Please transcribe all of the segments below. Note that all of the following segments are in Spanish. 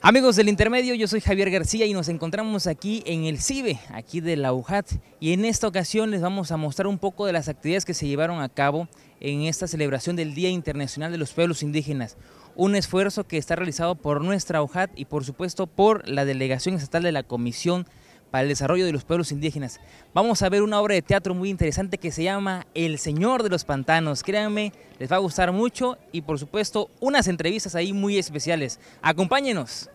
Amigos del Intermedio, yo soy Javier García y nos encontramos aquí en el CIBE, aquí de la UJAT, y en esta ocasión les vamos a mostrar un poco de las actividades que se llevaron a cabo en esta celebración del Día Internacional de los Pueblos Indígenas, un esfuerzo que está realizado por nuestra UJAT y por supuesto por la Delegación Estatal de la Comisión para el Desarrollo de los Pueblos Indígenas. Vamos a ver una obra de teatro muy interesante que se llama El Señor de los Pantanos. Créanme, les va a gustar mucho y por supuesto unas entrevistas ahí muy especiales. Acompáñenos.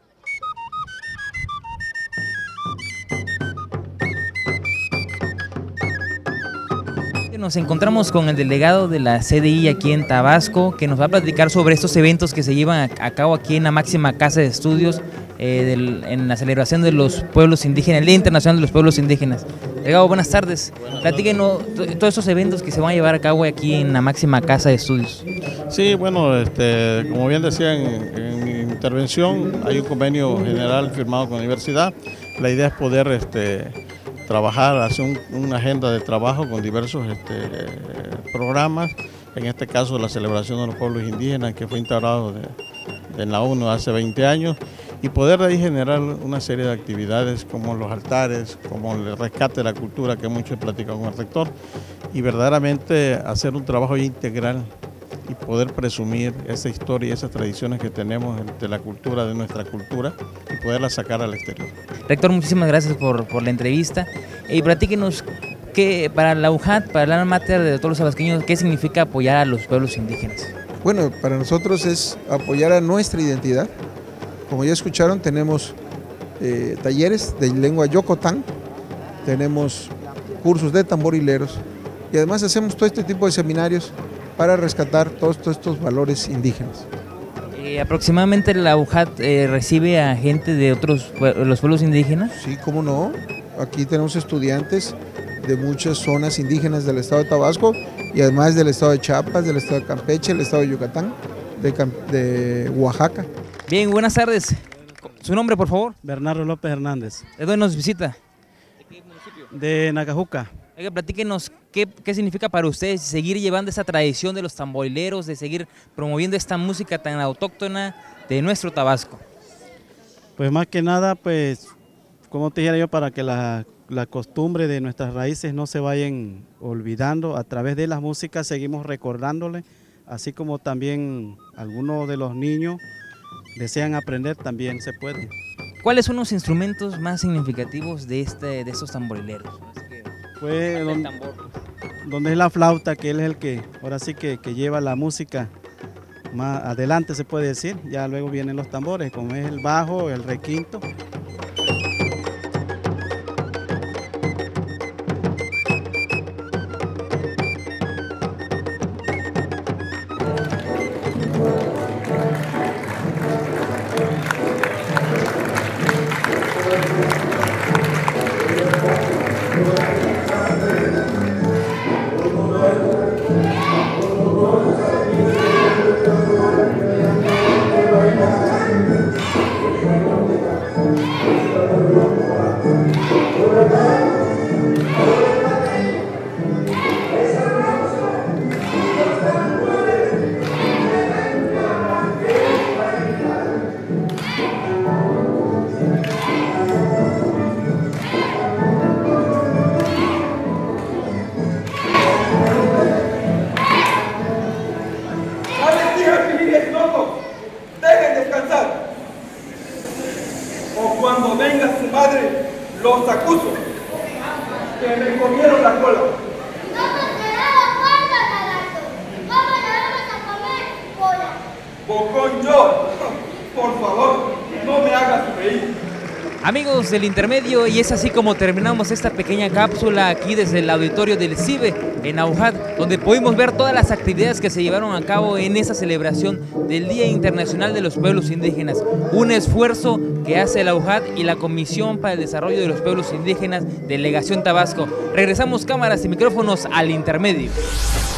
Nos encontramos con el delegado de la CDI aquí en Tabasco, que nos va a platicar sobre estos eventos que se llevan a cabo aquí en la máxima casa de estudios en la celebración de los pueblos indígenas, el Día Internacional de los Pueblos Indígenas. Delegado, buenas tardes. Platíquenos todos estos eventos que se van a llevar a cabo aquí en la máxima casa de estudios. Sí, bueno, como bien decía en mi intervención, hay un convenio general firmado con la universidad. La idea es poder trabajar, hacer una agenda de trabajo con diversos programas, en este caso la celebración de los pueblos indígenas que fue instaurado en la ONU hace 20 años y poder de ahí generar una serie de actividades como los altares, como el rescate de la cultura que mucho he platicado con el rector y verdaderamente hacer un trabajo integral y poder presumir esa historia y esas tradiciones que tenemos de la cultura, de nuestra cultura y poderla sacar al exterior. Rector, muchísimas gracias por la entrevista y platíquenos que para la UJAT, para el alma mater de todos los tabasqueños, ¿qué significa apoyar a los pueblos indígenas? Bueno, para nosotros es apoyar a nuestra identidad. Como ya escucharon, tenemos talleres de lengua yocotán, tenemos cursos de tamborileros y además hacemos todo este tipo de seminarios para rescatar todos estos valores indígenas. ¿Aproximadamente la UJAT recibe a gente de los pueblos indígenas? Sí, cómo no. Aquí tenemos estudiantes de muchas zonas indígenas del estado de Tabasco y además del estado de Chiapas, del estado de Campeche, del estado de Yucatán, de Oaxaca. Bien, buenas tardes. ¿Su nombre, por favor? Bernardo López Hernández. ¿De dónde nos visita? ¿De qué municipio? De Nacajuca. Oiga, platíquenos qué significa para ustedes seguir llevando esa tradición de los tamborileros, de seguir promoviendo esta música tan autóctona de nuestro Tabasco. Pues más que nada, pues, como te dijera yo, para que la costumbre de nuestras raíces no se vayan olvidando, a través de las músicas seguimos recordándole, así como también algunos de los niños desean aprender, también se puede. ¿Cuáles son los instrumentos más significativos de estos tamborileros? Pues donde es la flauta, que él es el que ahora sí que lleva la música más adelante, se puede decir. Ya luego vienen los tambores, como es el bajo, el requinto. Cuando venga su madre, los acuso que me comieron la cola. ¡No pasará la puerta, lagarto! ¿Cómo le vamos a comer cola? Bocón yo, por favor, no me hagas reír. Amigos del Intermedio, y es así como terminamos esta pequeña cápsula aquí desde el auditorio del CIBE en la UJAT, donde pudimos ver todas las actividades que se llevaron a cabo en esa celebración del Día Internacional de los Pueblos Indígenas. Un esfuerzo que hace la UJAT y la Comisión para el Desarrollo de los Pueblos Indígenas, Delegación Tabasco. Regresamos cámaras y micrófonos al Intermedio.